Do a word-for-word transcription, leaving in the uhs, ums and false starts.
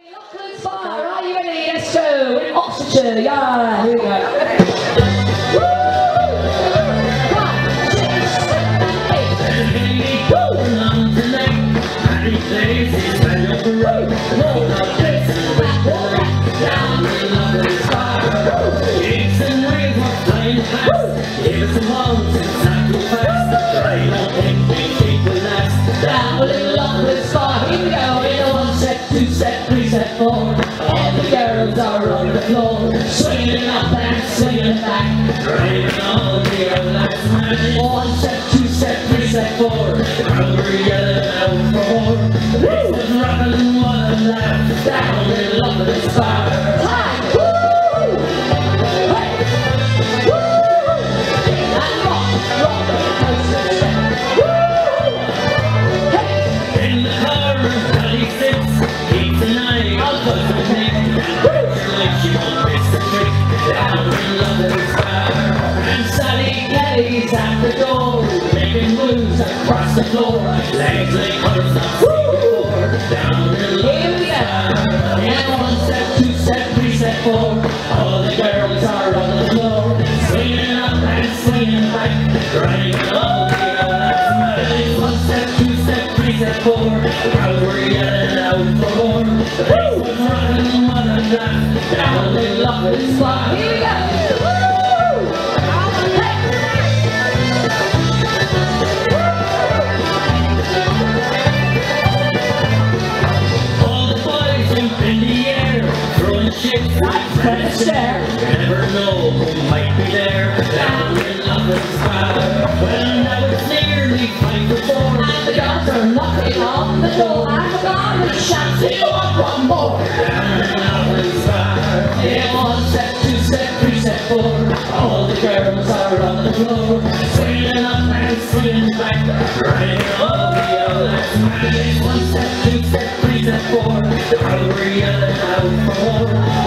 Locklin Spire, are you ready? Yes, two. With oxygen. Yeah, here we go. Two set, three set, four. All the girls are on the floor, swinging up and swinging back, driving on the old last man. One set, two set, three set, four. Now we're yelling out for more. This was rockin' one and laugh down in Locklin Spire. Hi! Woo! Hey! Woo! And rock, rock, coast step. Woo! Hey! In the car, twenty-six. He's at the door, making moves across the floor. Legs like horse I've seen before. Down in Locklin Spire. And one set, two set, three set, four. All the girls are on the floor, swinging up and swinging back, driving all the old last. One set, two set, three set, four. Crowd were yelling out for more. The bass was rocking one and laugh down in Locklin Spire. Here we go. You never know who might be there down in Locklin Spire. Well, now it's nearly five to four, and the guards are knocking on the door. I'm gonna shout to you up one more. Down in Locklin Spire. Yeah, one set, two set, three set, four. All the girls are on the floor, swinging up and swinging back, riding all the old last man. One set, two set, three set, four. The crowd were yelling out for more.